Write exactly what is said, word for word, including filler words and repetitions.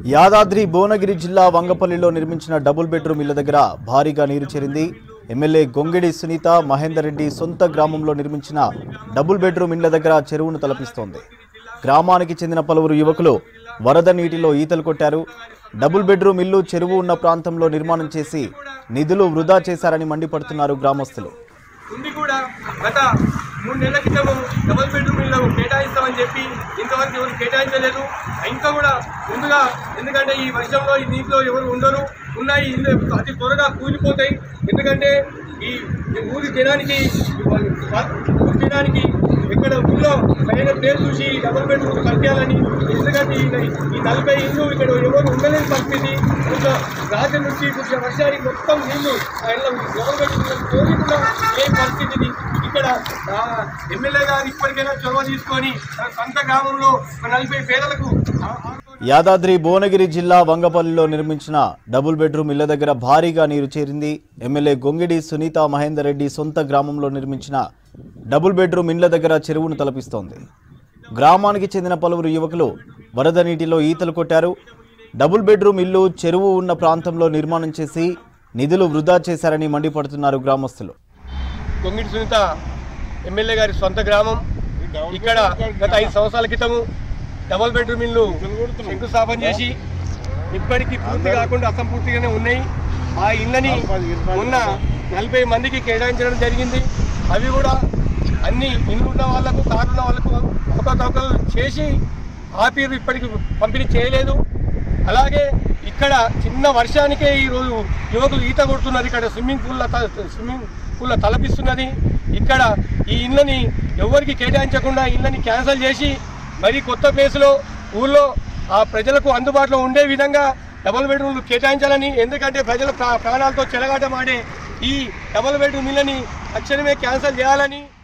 యాదాద్రి భువనగిరి జిల్లా వంగపల్లిలో నిర్మించిన double bedroom ఇళ్ల దగ్గర భారీగా నీరు చేరింది. ఎమ్మెల్యే గొంగిడి సునీత మహేందర్ రెడ్డి సొంత గ్రామంలో నిర్మించిన డబుల్ బెడ్రూమ్ ఇళ్ల దగ్గర చెరువును తలపిస్తోంది. గ్రామానికి చెందిన పలువురు యువకులు వరద నీటిలో ఈతలు కొట్టారు. డబుల్ బెడ్రూమ్ ఇల్లు చెరువు ఉన్న ప్రాంతంలో నిర్మాణం చేసి నిధులు వృధా చేశారని మండిపడుతున్నారు గ్రామస్తులు. ఉంది కూడా గత మూడు నెలల క్రితము డబుల్ బెడ్రూమ్ ఇల్లు కేటాయిస్తామని చెప్పి ఇంతవరకు ఎవరు కేటాయించలేదు. ఇంకా కూడా ముందుగా ఎందుకంటే ఈ వర్షంలో ఈ నీటిలో ఎవరు ఉండరు, ఉన్నాయి ఇల్లు అతి త్వరగా కూలిపోతాయి. ఎందుకంటే ఈ ఊరి జనానికి ఊరి జనానికి ఇక్కడ ఊళ్ళో పైన పేరు చూసి డబుల్ బెడ్రూమ్ కట్టాలని, ఎందుకంటే ఈ నలభై ఇల్లు ఇక్కడ ఎవరు ఉండలేని పరిస్థితి. కొంచెం రాత్రి నుంచి కొంచెం వర్షానికి మొత్తం నీళ్లు ఆ ఇళ్ళ డబుల్ బెడ్రూమ్ కోరికుండా ఏ పరిస్థితిని ఇక్కడ ఎమ్మెల్యే గారు ఇప్పటికైనా చొరవ తీసుకొని సొంత గ్రామంలో నలభై పేదలకు. యాదాద్రి భువనగిరి జిల్లా వంగపల్లిలో నిర్మించిన డబుల్ బెడ్రూమ్ ఇళ్ల దగ్గర భారీగా నీరు చేరింది. ఎమ్మెల్యే గొంగిడి సునీత మహేందర్ రెడ్డి సొంత గ్రామంలో నిర్మించిన డబుల్ బెడ్రూమ్ ఇళ్ల దగ్గర చెరువును తలపిస్తోంది. గ్రామానికి చెందిన పలువురు యువకులు వరద నీటిలో ఈతలు కొట్టారు. డబుల్ బెడ్రూమ్ ఇల్లు చెరువు ఉన్న ప్రాంతంలో నిర్మాణం చేసి నిధులు వృధా చేశారని మండిపడుతున్నారు గ్రామస్తులు. గొంగిడి సునీత ఎమ్మెల్యే గారి సొంత గ్రామం. ఇక్కడ గత ఐదు సంవత్సరాల క్రితము డబుల్ బెడ్రూమ్ ఇల్లు శంకుస్థాపన చేసి ఇప్పటికీ పూర్తి కాకుండా అసంపూర్తిగానే ఉన్నాయి. ఆ ఇళ్ళని ఉన్న నలభై మందికి కేటాయించడం జరిగింది. అవి కూడా అన్ని ఇల్లు ఉన్న వాళ్ళకు కారున్న వాళ్ళకు అవకతవకలు చేసి ఆపీరు ఇప్పటికి పంపిణీ చేయలేదు. అలాగే ఇక్కడ చిన్న వర్షానికే ఈరోజు యువకులు ఈత కొడుతున్నారు. ఇక్కడ స్విమ్మింగ్ పూల్ల స్విమ్మింగ్ పూల్ల తలపిస్తున్నది. ఇక్కడ ఈ ఇళ్ళని ఎవరికి కేటాయించకుండా ఇళ్ళని క్యాన్సిల్ చేసి మరి కొత్త ప్లేస్లో ఊళ్ళో ఆ ప్రజలకు అందుబాటులో ఉండే విధంగా డబుల్ బెడ్రూమ్లు కేటాయించాలని, ఎందుకంటే ప్రజల ప్రాణాలతో చెలగాటమాడే ఈ డబుల్ బెడ్రూమ్ ఇళ్ళని తక్షణమే క్యాన్సిల్ చేయాలని